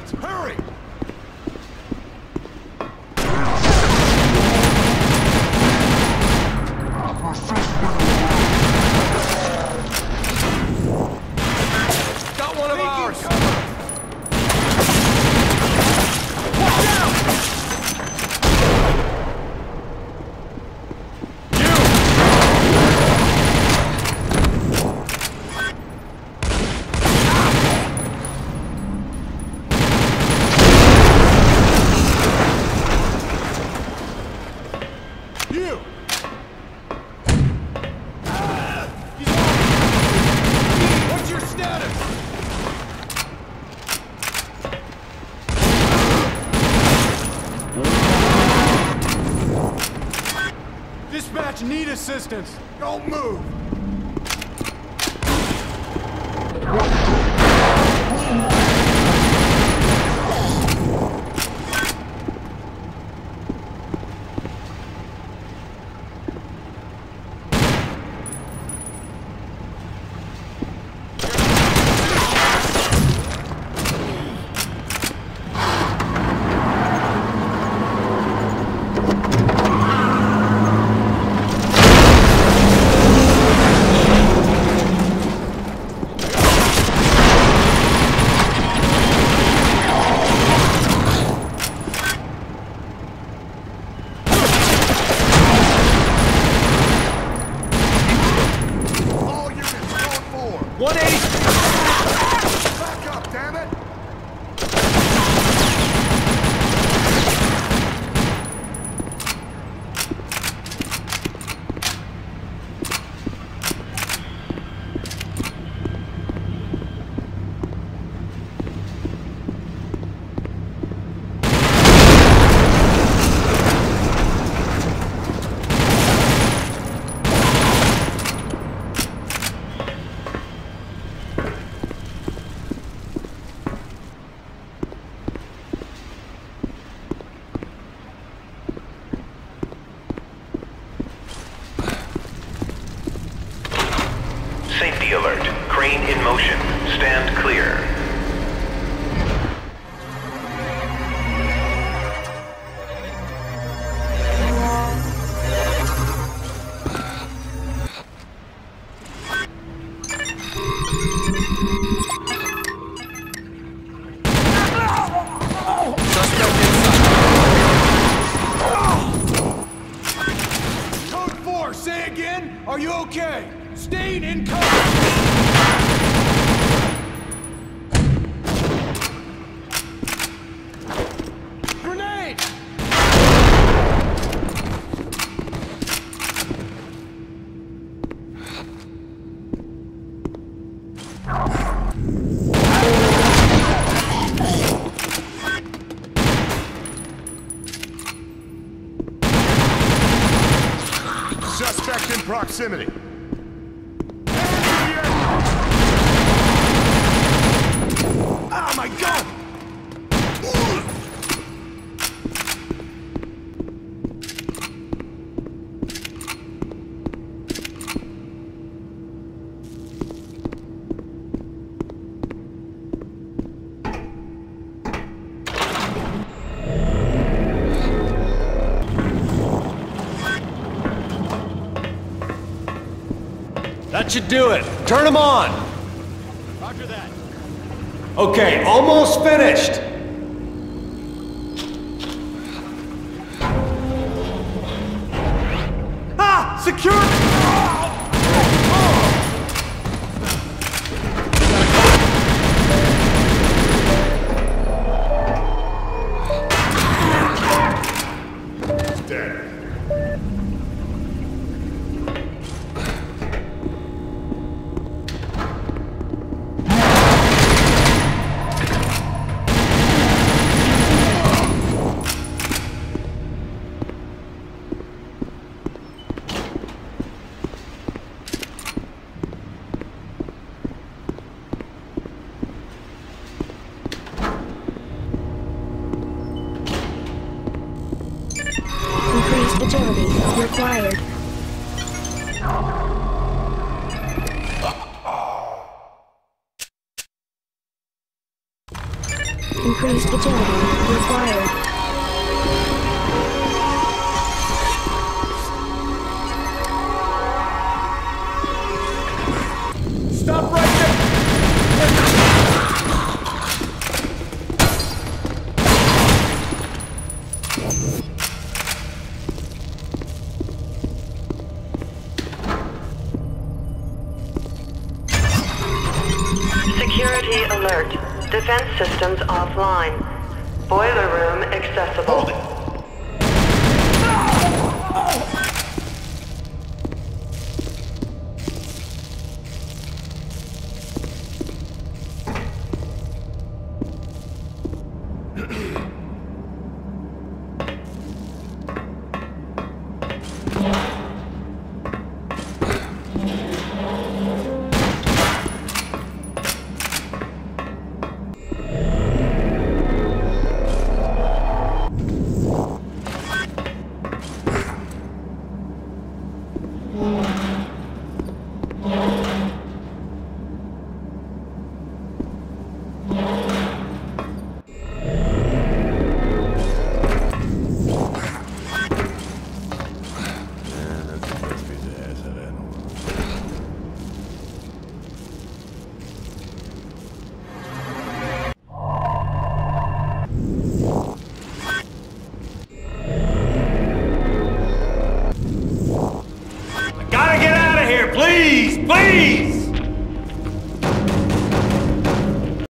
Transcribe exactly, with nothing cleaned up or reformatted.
Coordinates! Hurry! Got one of ours! Watch out! You! What's your status? Dispatch, need assistance. Don't move. one eighty! Back up, damn it! Safety alert. Crane in motion. Stand clear. Suspect inside. Code four, say again? Are you okay? Staying in cover! Grenade! Suspect in proximity. Ah, my gun! That should do it. Turn them on. Roger that. Okay, almost finished. Ah! Secure! Dead. Increased agility required. Stop right there! Security alert. Defense systems offline. Boiler room accessible. Hold it!